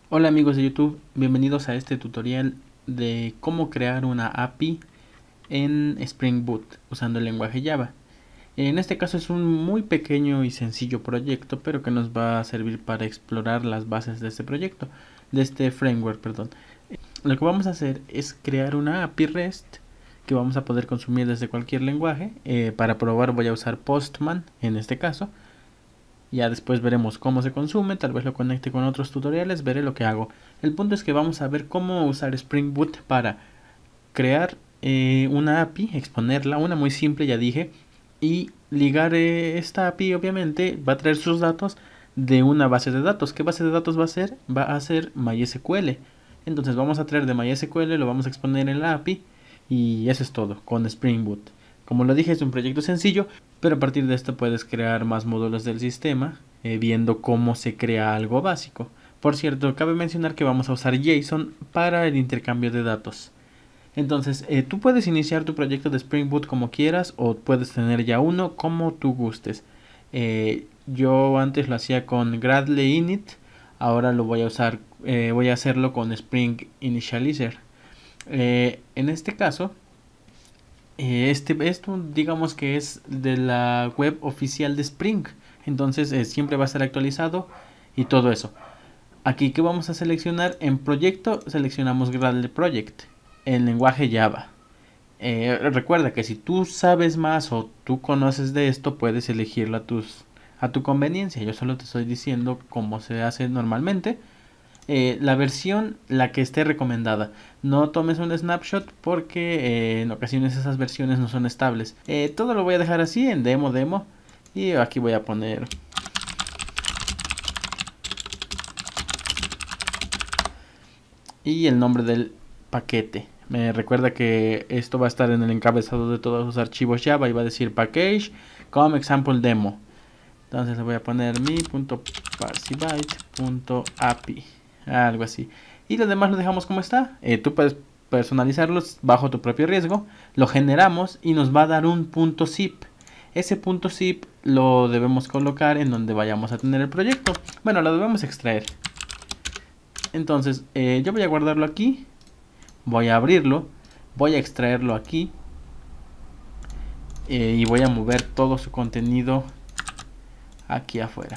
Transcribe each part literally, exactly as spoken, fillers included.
Hola amigos de YouTube, bienvenidos a este tutorial de cómo crear una A P I en Spring Boot usando el lenguaje Java. En este caso es un muy pequeño y sencillo proyecto, pero que nos va a servir para explorar las bases de este proyecto, de este framework, perdón. Lo que vamos a hacer es crear una A P I REST que vamos a poder consumir desde cualquier lenguaje. Eh, para probar voy a usar Postman en este caso. Ya después veremos cómo se consume, tal vez lo conecte con otros tutoriales, veré lo que hago. El punto es que vamos a ver cómo usar Spring Boot para crear eh, una A P I, exponerla, una muy simple ya dije, y ligar eh, esta A P I obviamente va a traer sus datos de una base de datos. ¿Qué base de datos va a ser? Va a ser MySQL. Entonces vamos a traer de MySQL, lo vamos a exponer en la A P I y eso es todo con Spring Boot. Como lo dije, es un proyecto sencillo, pero a partir de esto puedes crear más módulos del sistema, eh, viendo cómo se crea algo básico. Por cierto, cabe mencionar que vamos a usar JSON para el intercambio de datos. Entonces, eh, tú puedes iniciar tu proyecto de Spring Boot como quieras o puedes tener ya uno como tú gustes. Eh, yo antes lo hacía con Gradle Init, ahora lo voy a usar, eh, voy a hacerlo con Spring Initializer. Eh, en este caso, eh, este, esto digamos que es de la web oficial de Spring, entonces eh, siempre va a estar actualizado y todo eso. Aquí que vamos a seleccionar en proyecto, seleccionamos Gradle Project en lenguaje Java. Eh, recuerda que si tú sabes más o tú conoces de esto, puedes elegirlo a, tus, a tu conveniencia. Yo solo te estoy diciendo cómo se hace normalmente. Eh, la versión, la que esté recomendada. No tomes un snapshot porque eh, en ocasiones esas versiones no son estables. Eh, todo lo voy a dejar así en demo, demo. Y aquí voy a poner y el nombre del paquete. Me recuerda que esto va a estar en el encabezado de todos los archivos Java y va a decir package como example demo. Entonces le voy a poner mi.parsebyte.api, algo así. Y lo demás lo dejamos como está. Eh, tú puedes personalizarlos bajo tu propio riesgo. Lo generamos y nos va a dar un punto zip. Ese punto zip lo debemos colocar en donde vayamos a tener el proyecto. Bueno, lo debemos extraer. Entonces eh, yo voy a guardarlo aquí. Voy a abrirlo. Voy a extraerlo aquí. Eh, y voy a mover todo su contenido aquí afuera.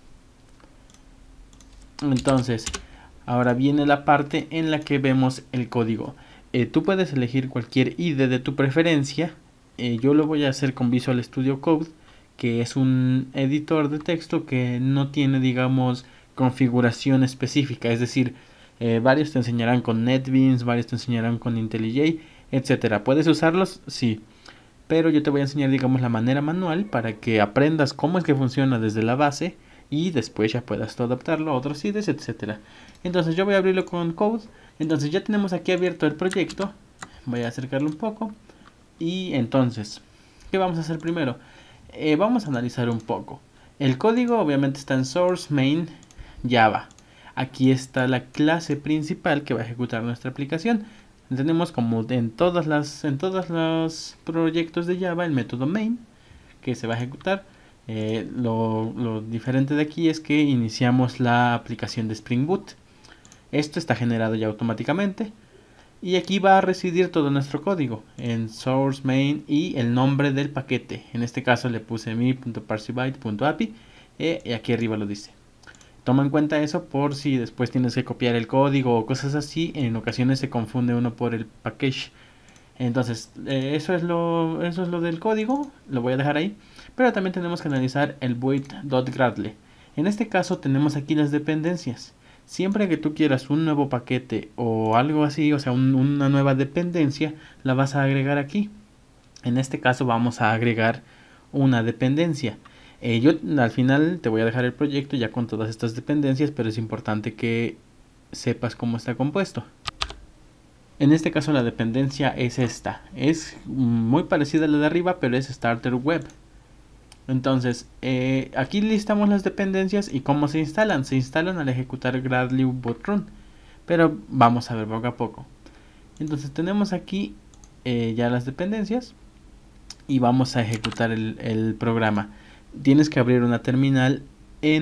Entonces, ahora viene la parte en la que vemos el código. Eh, tú puedes elegir cualquier I D E de tu preferencia. Eh, yo lo voy a hacer con Visual Studio Code, que es un editor de texto que no tiene, digamos, configuración específica. Es decir, eh, varios te enseñarán con NetBeans, varios te enseñarán con IntelliJ, etcétera. ¿Puedes usarlos? Sí. Pero yo te voy a enseñar, digamos, la manera manual para que aprendas cómo es que funciona desde la base y después ya puedas tú adaptarlo a otros I D Es, etcétera. Entonces yo voy a abrirlo con Code. Entonces ya tenemos aquí abierto el proyecto. Voy a acercarlo un poco. Y entonces, ¿qué vamos a hacer primero? Eh, vamos a analizar un poco. El código obviamente está en Source Main Java. Aquí está la clase principal que va a ejecutar nuestra aplicación. Tenemos como en todas las en todos los proyectos de Java el método main que se va a ejecutar. Eh, lo, lo diferente de aquí es que iniciamos la aplicación de Spring Boot. Esto está generado ya automáticamente. Y aquí va a residir todo nuestro código en source main y el nombre del paquete. En este caso le puse mi.parsebyte.api eh, y aquí arriba lo dice. Toma en cuenta eso por si después tienes que copiar el código o cosas así. En ocasiones se confunde uno por el package. Entonces, eh, eso, es lo, eso es lo del código. Lo voy a dejar ahí. Pero también tenemos que analizar el void.gradle. En este caso tenemos aquí las dependencias. Siempre que tú quieras un nuevo paquete o algo así, o sea, un, una nueva dependencia, la vas a agregar aquí. En este caso vamos a agregar una dependencia. Eh, yo al final te voy a dejar el proyecto ya con todas estas dependencias, pero es importante que sepas cómo está compuesto. En este caso la dependencia es esta. Es muy parecida a la de arriba, pero es Starter Web. Entonces, eh, aquí listamos las dependencias y cómo se instalan. Se instalan al ejecutar Gradle Boot Run. Pero vamos a ver poco a poco. Entonces tenemos aquí eh, ya las dependencias. Y vamos a ejecutar el, el programa. Tienes que abrir una terminal en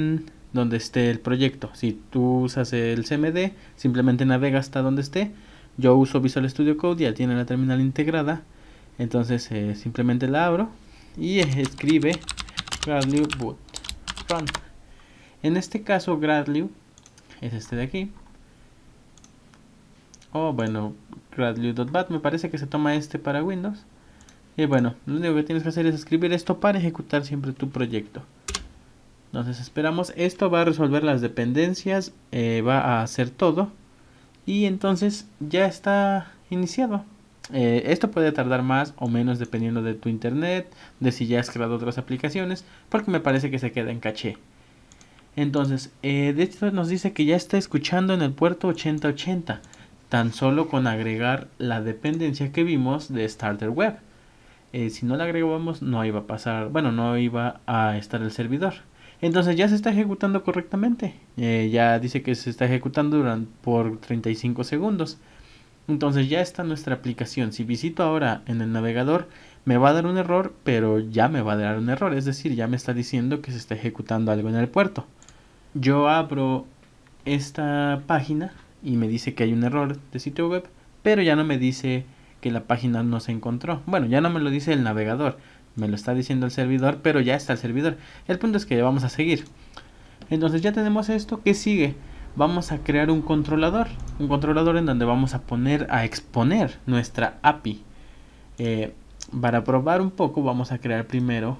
donde esté el proyecto. Si tú usas el C M D, simplemente navega hasta donde esté. Yo uso Visual Studio Code, ya tiene la terminal integrada, entonces eh, simplemente la abro y escribe Gradlew boot run. En este caso Gradlew es este de aquí, o oh, bueno, Gradlew.bat, me parece que se toma este para Windows. Y bueno, lo único que tienes que hacer es escribir esto para ejecutar siempre tu proyecto. Entonces esperamos, esto va a resolver las dependencias, eh, va a hacer todo y entonces ya está iniciado. Eh, esto puede tardar más o menos dependiendo de tu internet, de si ya has creado otras aplicaciones, porque me parece que se queda en caché. Entonces, eh, de hecho nos dice que ya está escuchando en el puerto ochenta ochenta, tan solo con agregar la dependencia que vimos de Starter Web. Eh, si no la agregábamos no iba a pasar, bueno, no iba a estar el servidor. Entonces ya se está ejecutando correctamente. Eh, ya dice que se está ejecutando durante, por treinta y cinco segundos. Entonces ya está nuestra aplicación. Si visito ahora en el navegador me va a dar un error, pero ya me va a dar un error. Es decir, ya me está diciendo que se está ejecutando algo en el puerto. Yo abro esta página y me dice que hay un error de sitio web, pero ya no me dice que la página no se encontró. Bueno, ya no me lo dice el navegador, me lo está diciendo el servidor, pero ya está el servidor. El punto es que vamos a seguir. Entonces ya tenemos esto. ¿Qué sigue? Vamos a crear un controlador. Un controlador en donde vamos a poner, a exponer nuestra A P I. Eh, para probar un poco vamos a crear primero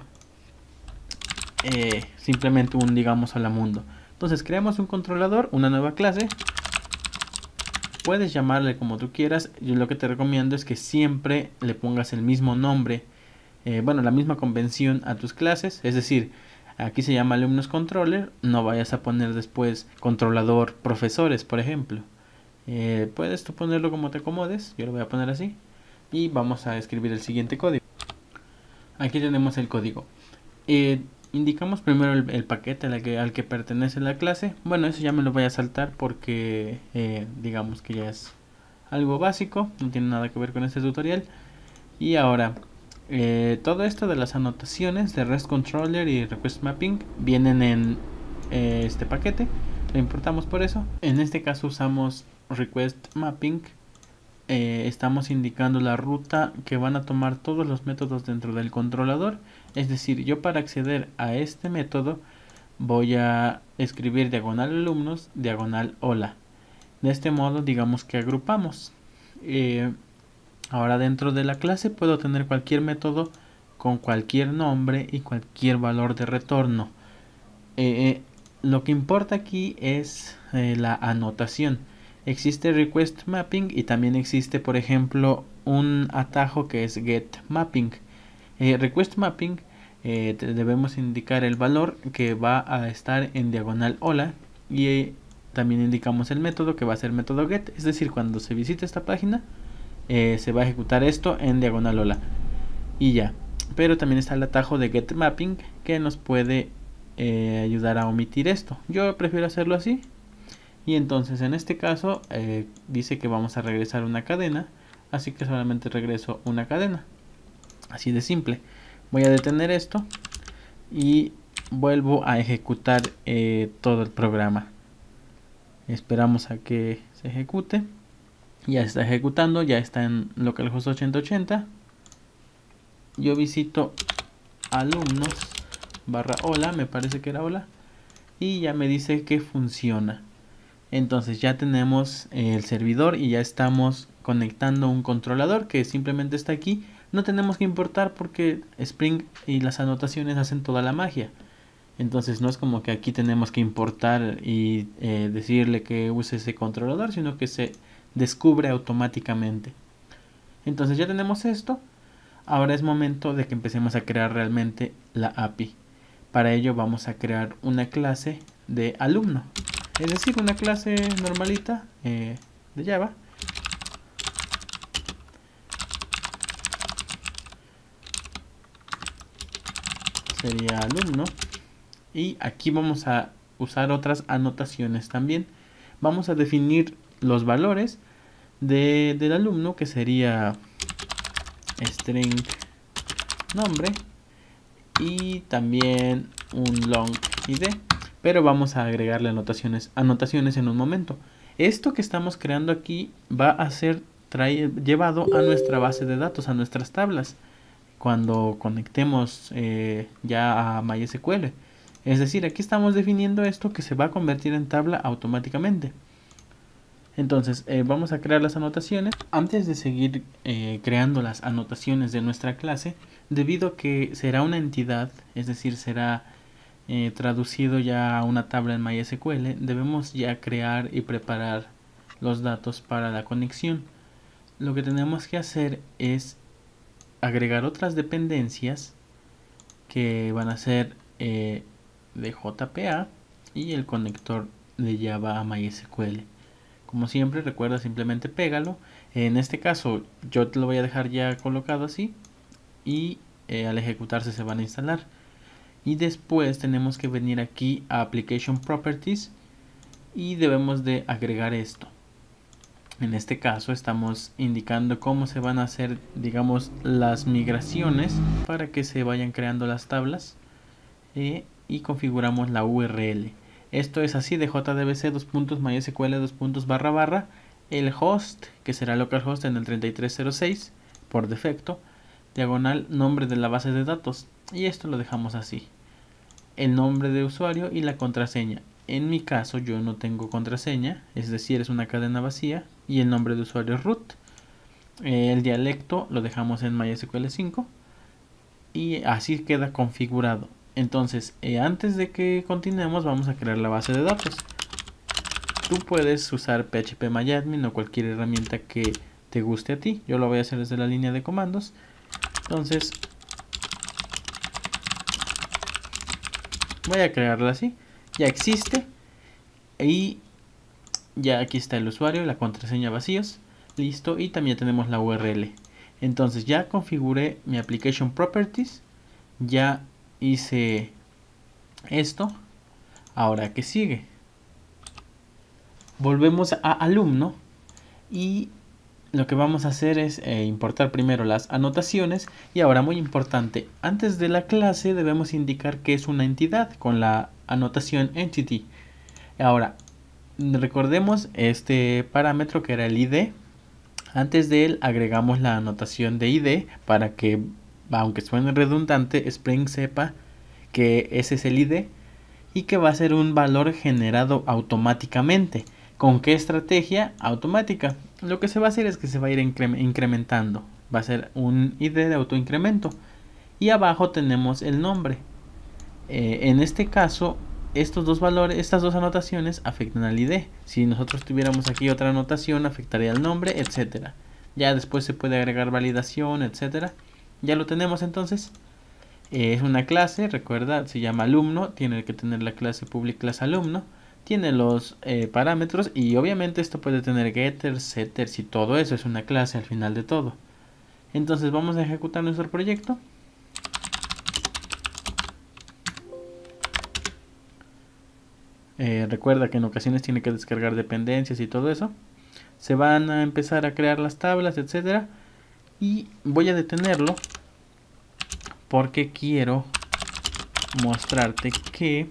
eh, simplemente un, digamos, hola mundo. Entonces creamos un controlador, una nueva clase. Puedes llamarle como tú quieras. Yo lo que te recomiendo es que siempre le pongas el mismo nombre, eh, bueno, la misma convención a tus clases. Es decir, aquí se llama alumnos controller, no vayas a poner después controlador profesores, por ejemplo. Eh, puedes tú ponerlo como te acomodes, yo lo voy a poner así. Y vamos a escribir el siguiente código. Aquí tenemos el código. Eh, indicamos primero el, el paquete al que, al que pertenece la clase. Bueno, eso ya me lo voy a saltar porque eh, digamos que ya es algo básico, no tiene nada que ver con este tutorial. Y ahora, eh, todo esto de las anotaciones de REST Controller y Request Mapping vienen en eh, este paquete. Lo importamos por eso. En este caso usamos Request Mapping. Eh, estamos indicando la ruta que van a tomar todos los métodos dentro del controlador. Es decir, yo para acceder a este método voy a escribir diagonal alumnos, diagonal hola. De este modo digamos que agrupamos. Eh, ahora dentro de la clase puedo tener cualquier método con cualquier nombre y cualquier valor de retorno. Eh, lo que importa aquí es eh, la anotación. Existe Request Mapping y también existe, por ejemplo, un atajo que es Get Mapping. Eh, Request Mapping eh, debemos indicar el valor que va a estar en diagonal hola y eh, también indicamos el método que va a ser método Get. Es decir, cuando se visite esta página eh, se va a ejecutar esto en diagonal hola y ya. Pero también está el atajo de Get Mapping que nos puede eh, ayudar a omitir esto. Yo prefiero hacerlo así. Y entonces en este caso eh, dice que vamos a regresar una cadena, así que solamente regreso una cadena, así de simple. Voy a detener esto y vuelvo a ejecutar eh, todo el programa. Esperamos a que se ejecute. Ya está ejecutando, ya está en localhost ochenta ochenta. Yo visito alumnos barra hola, me parece que era hola, y ya me dice que funciona. Entonces ya tenemos el servidor y ya estamos conectando un controlador que simplemente está aquí. No tenemos que importar porque Spring y las anotaciones hacen toda la magia. Entonces no es como que aquí tenemos que importar y eh, decirle que use ese controlador, sino que se descubre automáticamente. Entonces ya tenemos esto. Ahora es momento de que empecemos a crear realmente la A P I. Para ello vamos a crear una clase de alumno. Es decir, una clase normalita eh, de Java. Sería alumno. Y aquí vamos a usar otras anotaciones también. Vamos a definir los valores de, del alumno, que sería string nombre y también un long id. pero vamos a agregarle anotaciones, anotaciones en un momento. Esto que estamos creando aquí va a ser trae, llevado a nuestra base de datos, a nuestras tablas, cuando conectemos eh, ya a MySQL. Es decir, aquí estamos definiendo esto que se va a convertir en tabla automáticamente. Entonces eh, vamos a crear las anotaciones. Antes de seguir eh, creando las anotaciones de nuestra clase, debido a que será una entidad, es decir, será eh, traducido ya a una tabla en MySQL, debemos ya crear y preparar los datos para la conexión. Lo que tenemos que hacer es agregar otras dependencias que van a ser eh, de J P A y el conector de Java a MySQL. Como siempre, recuerda, simplemente pégalo. En este caso yo te lo voy a dejar ya colocado así y eh, al ejecutarse se van a instalar. Y después tenemos que venir aquí a Application Properties y debemos de agregar esto. En este caso estamos indicando cómo se van a hacer, digamos, las migraciones para que se vayan creando las tablas eh, y configuramos la U R L. Esto es así de jdbc dos puntos mysql dos puntos barra barra el host, que será localhost en el treinta y tres cero seis por defecto, diagonal nombre de la base de datos, y esto lo dejamos así, el nombre de usuario y la contraseña. En mi caso yo no tengo contraseña, es decir, es una cadena vacía, y el nombre de usuario es root. Eh, el dialecto lo dejamos en MySQL cinco y así queda configurado. Entonces, eh, antes de que continuemos, vamos a crear la base de datos. Tú puedes usar phpMyAdmin o cualquier herramienta que te guste a ti. Yo lo voy a hacer desde la línea de comandos. Entonces, voy a crearla así. Ya existe. Y ya aquí está el usuario y la contraseña vacíos. Listo. Y también tenemos la U R L. Entonces, ya configuré mi Application Properties. Ya hice esto. Ahora, ¿qué sigue? Volvemos a alumno y lo que vamos a hacer es eh, importar primero las anotaciones. Y ahora, muy importante, antes de la clase debemos indicar que es una entidad con la anotación entity. Ahora, recordemos este parámetro que era el I D. Antes de él agregamos la anotación de I D para que, aunque suene redundante, Spring sepa que ese es el I D y que va a ser un valor generado automáticamente. ¿Con qué estrategia? Automática. Lo que se va a hacer es que se va a ir incrementando. Va a ser un I D de autoincremento. Y abajo tenemos el nombre. Eh, en este caso, estos dos valores, estas dos anotaciones afectan al I D. Si nosotros tuviéramos aquí otra anotación, afectaría al nombre, etcétera. Ya después se puede agregar validación, etcétera. Ya lo tenemos entonces. Eh, es una clase, recuerda, se llama alumno, tiene que tener la clase public class alumno, tiene los eh, parámetros y obviamente esto puede tener getters, setters y todo eso, es una clase al final de todo. Entonces vamos a ejecutar nuestro proyecto. Eh, recuerda que en ocasiones tiene que descargar dependencias y todo eso. Se van a empezar a crear las tablas, etcétera. Y voy a detenerlo porque quiero mostrarte que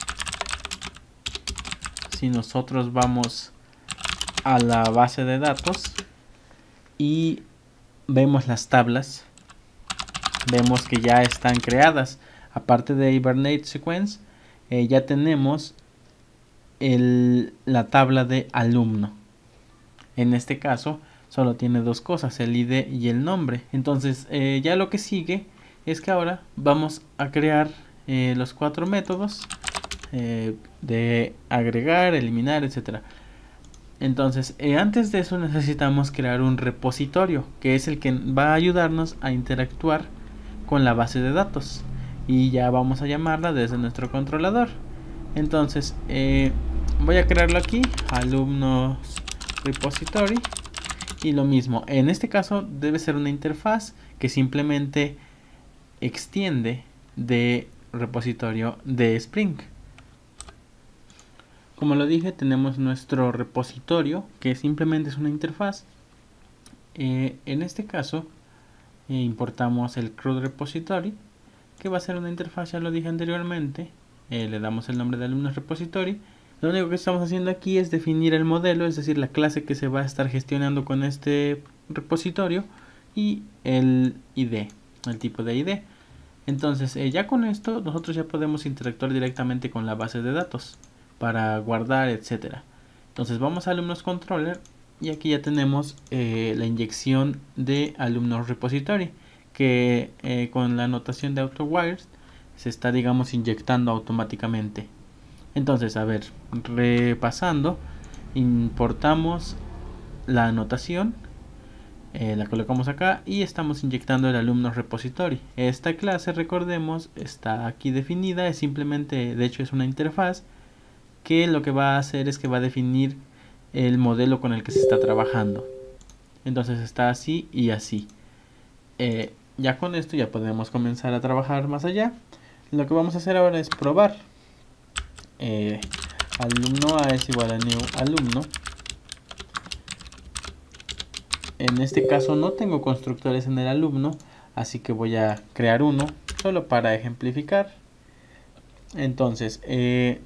si nosotros vamos a la base de datos y vemos las tablas, vemos que ya están creadas. Aparte de Hibernate Sequence, eh, ya tenemos el, la tabla de alumno. En este caso solo tiene dos cosas, el I D y el nombre. Entonces eh, ya lo que sigue es que ahora vamos a crear eh, los cuatro métodos eh, de agregar, eliminar, etcétera. Entonces eh, antes de eso necesitamos crear un repositorio que es el que va a ayudarnos a interactuar con la base de datos, y ya vamos a llamarla desde nuestro controlador. Entonces eh, voy a crearlo aquí, alumnos repository, y lo mismo, en este caso debe ser una interfaz que simplemente extiende de repositorio de Spring. Como lo dije, tenemos nuestro repositorio que simplemente es una interfaz. Eh, en este caso eh, importamos el CRUD repository, que va a ser una interfaz, ya lo dije anteriormente, eh, le damos el nombre de alumnos repository. Lo único que estamos haciendo aquí es definir el modelo, es decir, la clase que se va a estar gestionando con este repositorio y el I D, el tipo de I D. Entonces eh, ya con esto nosotros ya podemos interactuar directamente con la base de datos para guardar, etcétera. Entonces vamos a alumnos controller y aquí ya tenemos eh, la inyección de alumnos repository que eh, con la anotación de AutoWires se está, digamos, inyectando automáticamente. Entonces, a ver, repasando, importamos la anotación, eh, la colocamos acá y estamos inyectando el alumno repository. Esta clase, recordemos, está aquí definida, es simplemente, de hecho es una interfaz que lo que va a hacer es que va a definir el modelo con el que se está trabajando. Entonces está así y así. Eh, ya con esto ya podemos comenzar a trabajar más allá. Lo que vamos a hacer ahora es probar. Eh, alumno A es igual a new alumno. En este caso no tengo constructores en el alumno, así que voy a crear uno solo para ejemplificar. Entonces, eh,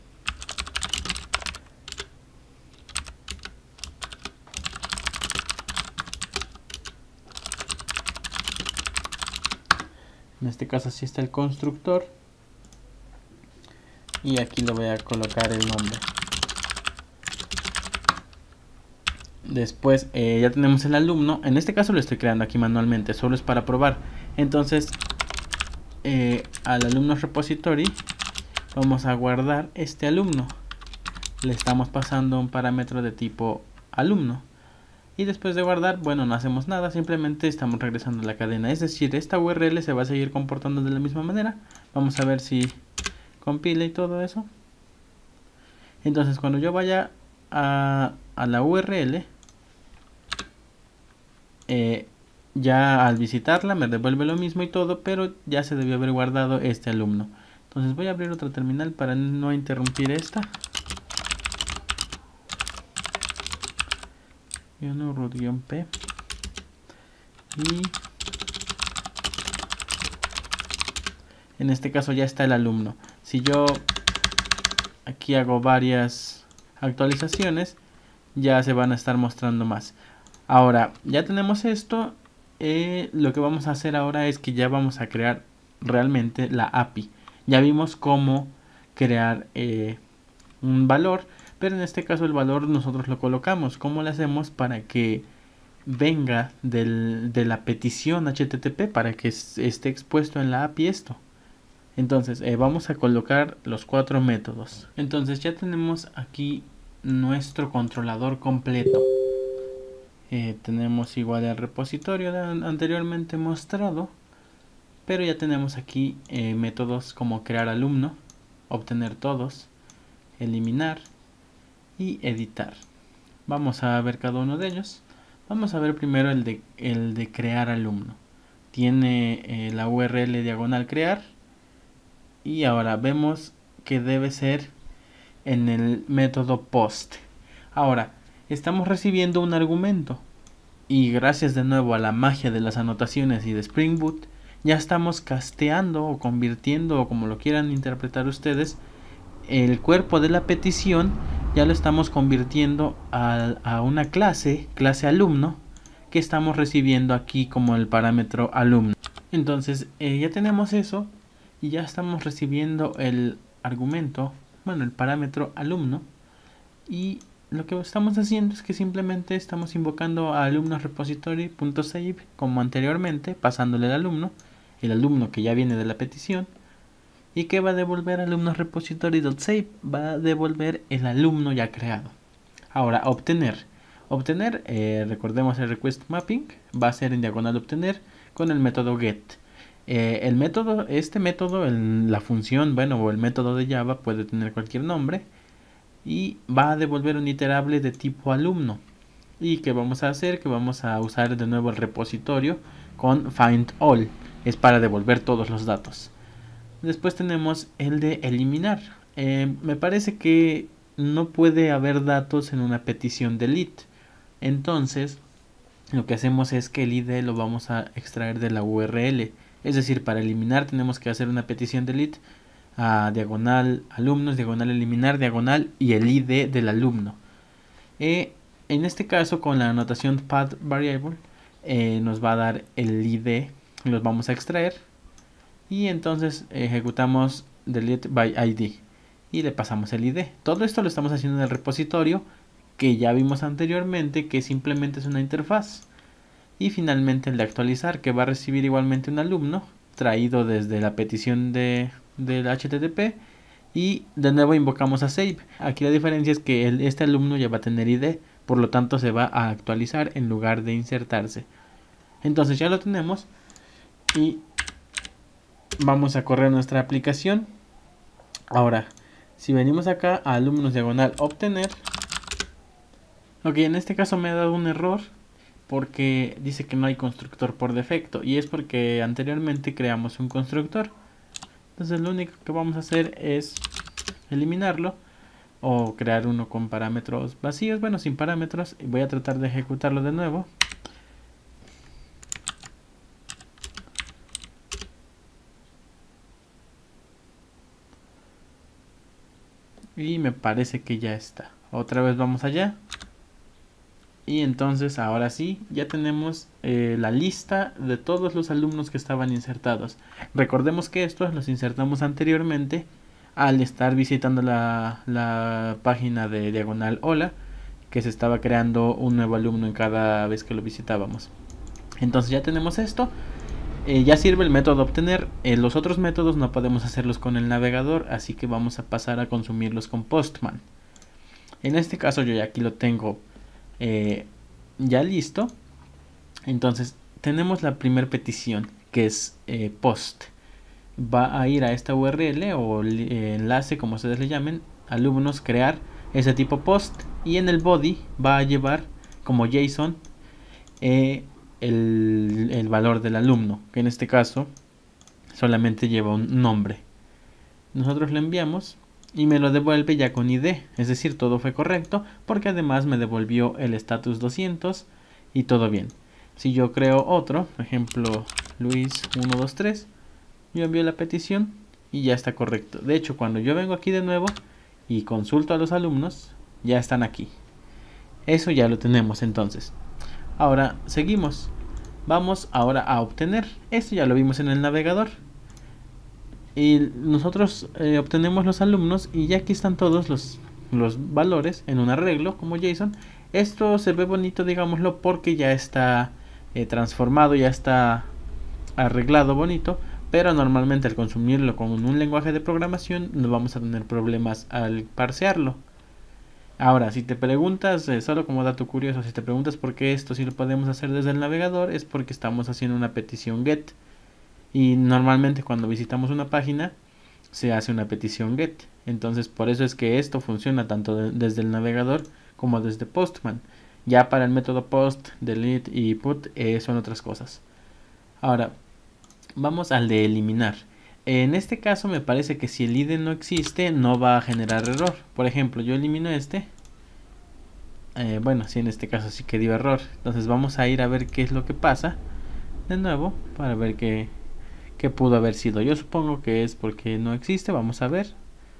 en este caso así está el constructor y aquí le voy a colocar el nombre. Después eh, ya tenemos el alumno. En este caso lo estoy creando aquí manualmente, solo es para probar. Entonces eh, al alumno repository vamos a guardar este alumno. Le estamos pasando un parámetro de tipo alumno. Y después de guardar, bueno, no hacemos nada, simplemente estamos regresando a la cadena. Es decir, esta U R L se va a seguir comportando de la misma manera. Vamos a ver si compila y todo eso. Entonces cuando yo vaya a, a la U R L, eh, ya al visitarla me devuelve lo mismo y todo, pero ya se debió haber guardado este alumno. Entonces voy a abrir otra terminal para no interrumpir esta. root-p y en este caso ya está el alumno. Si yo aquí hago varias actualizaciones, ya se van a estar mostrando más. Ahora ya tenemos esto. Eh, lo que vamos a hacer ahora es que ya vamos a crear realmente la A P I. Ya vimos cómo crear eh, un valor, pero en este caso el valor nosotros lo colocamos. ¿Cómo lo hacemos para que venga del, de la petición H T T P, para que esté expuesto en la A P I esto? Entonces eh, vamos a colocar los cuatro métodos. Entonces ya tenemos aquí nuestro controlador completo. Eh, tenemos igual el repositorio anteriormente mostrado, pero ya tenemos aquí eh, métodos como crear alumno, obtener todos, eliminar y editar. Vamos a ver cada uno de ellos. Vamos a ver primero el de, el de crear alumno. Tiene eh, la U R L diagonal crear y ahora vemos que debe ser en el método post. Ahora estamos recibiendo un argumento y gracias de nuevo a la magia de las anotaciones y de Spring Boot ya estamos casteando o convirtiendo, o como lo quieran interpretar ustedes, el cuerpo de la petición ya lo estamos convirtiendo a, a una clase, clase alumno, que estamos recibiendo aquí como el parámetro alumno. Entonces eh, ya tenemos eso y ya estamos recibiendo el argumento, bueno, el parámetro alumno, y lo que estamos haciendo es que simplemente estamos invocando a alumnos repository.save como anteriormente, pasándole el alumno, el alumno que ya viene de la petición. ¿Y qué va a devolver alumnos repository.save? Va a devolver el alumno ya creado. Ahora, obtener. Obtener, eh, recordemos el request mapping, va a ser en diagonal obtener con el método get. Eh, el método, este método, el, la función, bueno, o el método de Java puede tener cualquier nombre y va a devolver un iterable de tipo alumno. ¿Y qué vamos a hacer? Que vamos a usar de nuevo el repositorio con find all. Es para devolver todos los datos. Después tenemos el de eliminar. Eh, me parece que no puede haber datos en una petición delete. Entonces, lo que hacemos es que el I D lo vamos a extraer de la U R L. Es decir, para eliminar tenemos que hacer una petición delete. a diagonal alumnos, diagonal eliminar, diagonal y el I D del alumno. Eh, en este caso, con la anotación path variable, eh, nos va a dar el I D, los vamos a extraer y entonces ejecutamos delete by I D y le pasamos el I D. Todo esto lo estamos haciendo en el repositorio que ya vimos anteriormente, que simplemente es una interfaz. Y finalmente el de actualizar, que va a recibir igualmente un alumno traído desde la petición de, del H T T P. Y de nuevo invocamos a save. Aquí la diferencia es que el, este alumno ya va a tener I D, por lo tanto se va a actualizar en lugar de insertarse. Entonces ya lo tenemos y vamos a correr nuestra aplicación. Ahora, si venimos acá a alumnos diagonal obtener, ok, en este caso me ha dado un error porque dice que no hay constructor por defecto, y es porque anteriormente creamos un constructor. Entonces lo único que vamos a hacer es eliminarlo o crear uno con parámetros vacíos, bueno, sin parámetros, y voy a tratar de ejecutarlo de nuevo. Y me parece que ya está. Otra vez vamos allá. Y entonces ahora sí, ya tenemos eh, la lista de todos los alumnos que estaban insertados. Recordemos que estos los insertamos anteriormente al estar visitando la, la página de diagonal hola, que se estaba creando un nuevo alumno en cada vez que lo visitábamos. Entonces ya tenemos esto. Eh, ya sirve el método obtener. Eh, los otros métodos no podemos hacerlos con el navegador, así que vamos a pasar a consumirlos con Postman. En este caso yo ya aquí lo tengo eh, ya listo. Entonces tenemos la primera petición, que es eh, post. Va a ir a esta U R L o eh, enlace, como ustedes le llamen, alumnos, crear ese tipo post, y en el body va a llevar como JSON eh, El, el valor del alumno, que en este caso solamente lleva un nombre. Nosotros le enviamos y me lo devuelve ya con I D, es decir, todo fue correcto, porque además me devolvió el status doscientos y todo bien. Si yo creo otro, por ejemplo Luis uno dos tres, yo envío la petición y ya está correcto. De hecho, cuando yo vengo aquí de nuevo y consulto a los alumnos, ya están aquí. Eso ya lo tenemos entonces. Ahora seguimos. Vamos ahora a obtener. Esto ya lo vimos en el navegador. Y nosotros eh, obtenemos los alumnos y ya aquí están todos los, los valores en un arreglo como JSON. Esto se ve bonito, digámoslo, porque ya está eh, transformado, ya está arreglado bonito. Pero normalmente al consumirlo con un lenguaje de programación no vamos a tener problemas al parsearlo. Ahora, si te preguntas, eh, solo como dato curioso, si te preguntas por qué esto sí lo podemos hacer desde el navegador, es porque estamos haciendo una petición GET. Y normalmente cuando visitamos una página, se hace una petición GET. Entonces, por eso es que esto funciona tanto de, desde el navegador como desde Postman. Ya para el método post, delete y put eh, son otras cosas. Ahora, vamos al de eliminar. En este caso me parece que si el I D no existe no va a generar error. Por ejemplo, yo elimino este. Eh, bueno, sí, en este caso sí que dio error. Entonces vamos a ir a ver qué es lo que pasa. De nuevo, para ver qué, qué pudo haber sido. Yo supongo que es porque no existe. Vamos a ver.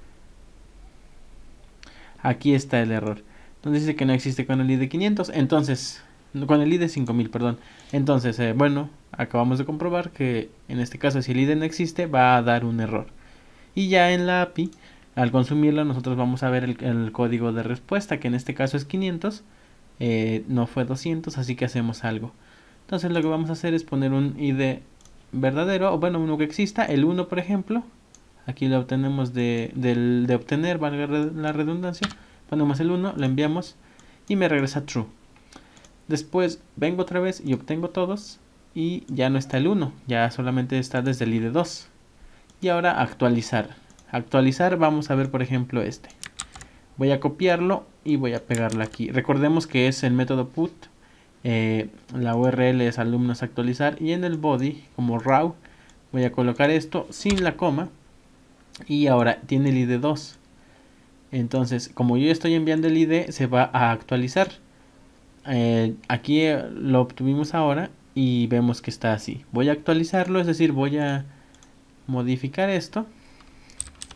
Aquí está el error. Entonces dice que no existe con el I D quinientos. Entonces, con el I D cinco mil, perdón. Entonces, eh, bueno, acabamos de comprobar que en este caso si el I D no existe va a dar un error. Y ya en la A P I, al consumirlo, nosotros vamos a ver el, el código de respuesta, que en este caso es quinientos, eh, no fue doscientos, así que hacemos algo. Entonces lo que vamos a hacer es poner un I D verdadero, o bueno, uno que exista, el uno por ejemplo. Aquí lo obtenemos de, de, de obtener, valga la redundancia. Ponemos el uno, lo enviamos y me regresa true. Después vengo otra vez y obtengo todos y ya no está el uno, ya solamente está desde el I D dos. Y ahora actualizar. Actualizar, vamos a ver por ejemplo este. Voy a copiarlo y voy a pegarlo aquí. Recordemos que es el método put. Eh, la U R L es alumnos actualizar. Y en el body, como raw, voy a colocar esto sin la coma. Y ahora tiene el I D dos. Entonces, como yo estoy enviando el I D, se va a actualizar. Eh, aquí eh, lo obtuvimos ahora y vemos que está así. Voy a actualizarlo, es decir, voy a modificar esto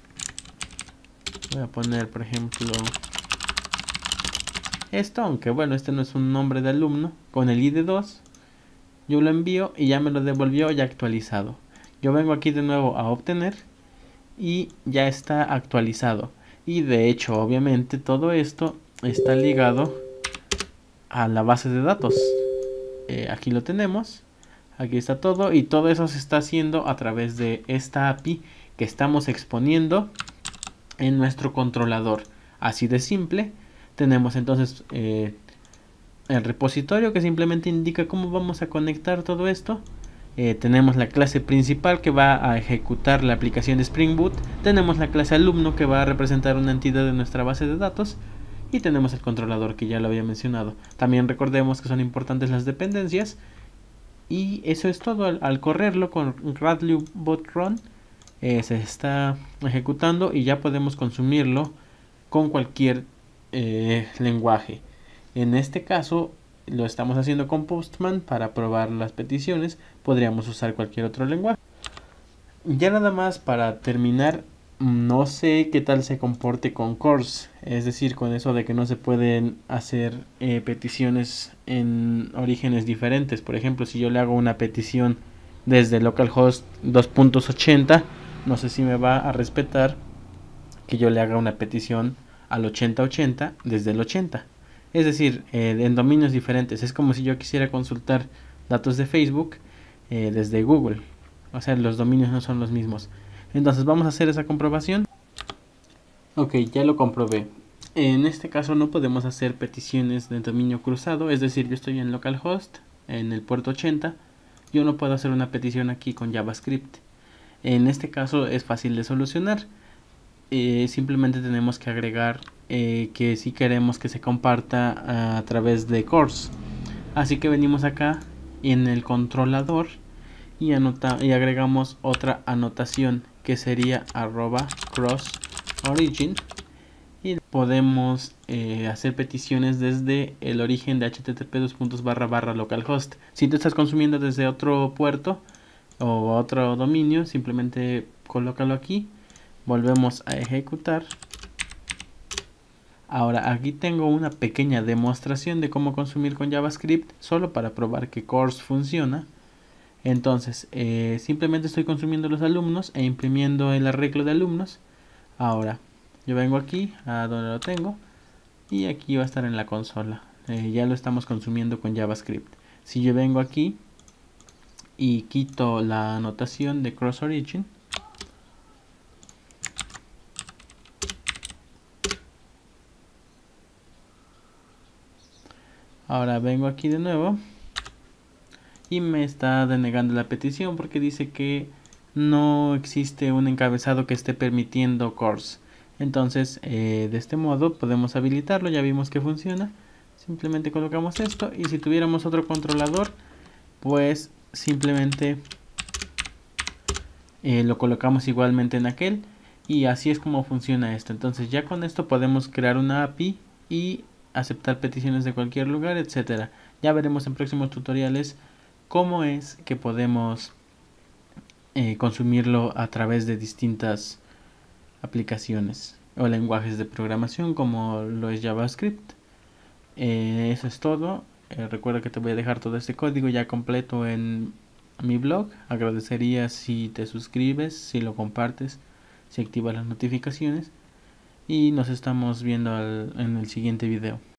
Voy a poner, por ejemplo, esto, aunque bueno, este no es un nombre de alumno, con el I D dos. Yo lo envío y ya me lo devolvió ya actualizado. Yo vengo aquí de nuevo a obtener y ya está actualizado. Y de hecho, obviamente, todo esto está ligado a la base de datos. Eh, aquí lo tenemos. Aquí está todo y todo eso se está haciendo a través de esta A P I que estamos exponiendo en nuestro controlador. Así de simple. Tenemos entonces eh, el repositorio que simplemente indica cómo vamos a conectar todo esto. Eh, tenemos la clase principal que va a ejecutar la aplicación de Spring Boot. Tenemos la clase alumno que va a representar una entidad de nuestra base de datos. Y tenemos el controlador que ya lo había mencionado. También recordemos que son importantes las dependencias. Y eso es todo. Al, al correrlo con Radlib Bot Run eh, se está ejecutando y ya podemos consumirlo con cualquier eh, lenguaje. En este caso lo estamos haciendo con Postman para probar las peticiones. Podríamos usar cualquier otro lenguaje. Ya nada más para terminar, no sé qué tal se comporte con CORS, es decir, con eso de que no se pueden hacer eh, peticiones en orígenes diferentes. Por ejemplo, si yo le hago una petición desde localhost dos punto ochenta, no sé si me va a respetar que yo le haga una petición al ochenta ochenta desde el ochenta. Es decir, eh, en dominios diferentes. Es como si yo quisiera consultar datos de Facebook eh, desde Google. O sea, los dominios no son los mismos. Entonces vamos a hacer esa comprobación. Ok, ya lo comprobé. En este caso no podemos hacer peticiones de dominio cruzado. Es decir, yo estoy en localhost, en el puerto ochenta. Yo no puedo hacer una petición aquí con JavaScript. En este caso es fácil de solucionar. Eh, simplemente tenemos que agregar eh, que si queremos que se comparta a, a través de CORS. Así que venimos acá en el controlador y, anota y agregamos otra anotación que sería arroba cross origin y podemos eh, hacer peticiones desde el origen de http dos puntos barra barra localhost. Si tú estás consumiendo desde otro puerto o otro dominio, simplemente colócalo aquí. Volvemos a ejecutar. Ahora aquí tengo una pequeña demostración de cómo consumir con JavaScript, solo para probar que CORS funciona. Entonces eh, simplemente estoy consumiendo los alumnos e imprimiendo el arreglo de alumnos. Ahora yo vengo aquí a donde lo tengo y aquí va a estar en la consola. Eh, ya lo estamos consumiendo con JavaScript. Si yo vengo aquí y quito la anotación de cross origin, ahora vengo aquí de nuevo y me está denegando la petición porque dice que no existe un encabezado que esté permitiendo CORS. Entonces eh, de este modo podemos habilitarlo. Ya vimos que funciona. Simplemente colocamos esto y si tuviéramos otro controlador, pues simplemente eh, lo colocamos igualmente en aquel y así es como funciona esto. Entonces ya con esto podemos crear una A P I y aceptar peticiones de cualquier lugar, etcétera. Ya veremos en próximos tutoriales cómo es que podemos eh, consumirlo a través de distintas aplicaciones o lenguajes de programación como lo es JavaScript. Eh, eso es todo. Eh, recuerda que te voy a dejar todo este código ya completo en mi blog. Agradecería si te suscribes, si lo compartes, si activas las notificaciones y nos estamos viendo al, en el siguiente video.